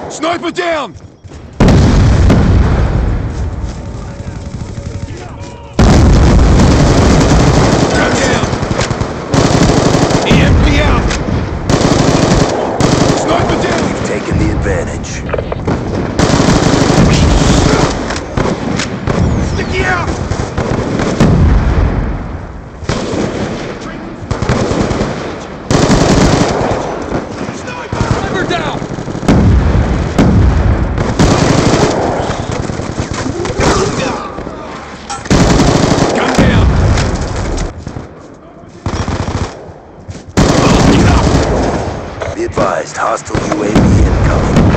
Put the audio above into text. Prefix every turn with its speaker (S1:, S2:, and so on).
S1: Sniper down! Gun down! EMP out! Sniper down!
S2: We've taken the advantage.
S1: Sticky out! Sniper down! Gun down!
S2: Be advised, hostile UAV incoming.